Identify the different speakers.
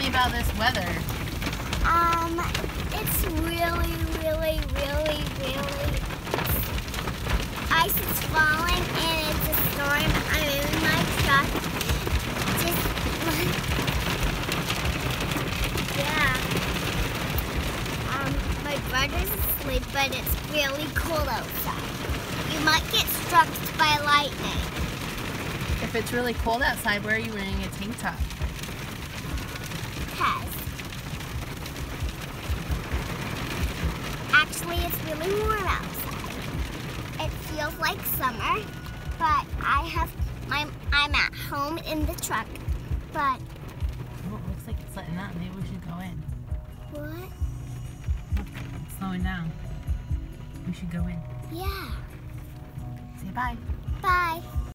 Speaker 1: me about this weather.
Speaker 2: It's really ice is falling and it's a storm. I'm in my truck. Yeah. My brother's asleep, but it's really cold outside. You might get struck by lightning.
Speaker 1: If it's really cold outside, why are you wearing a tank top?
Speaker 2: Because actually it's really warm outside. It feels like summer, but I'm at home in the truck. But
Speaker 1: Oh, it looks like it's letting up. Maybe we should go in.
Speaker 2: what?
Speaker 1: Look, it's slowing down. We should go in.
Speaker 2: Yeah.
Speaker 1: Say bye.
Speaker 2: Bye.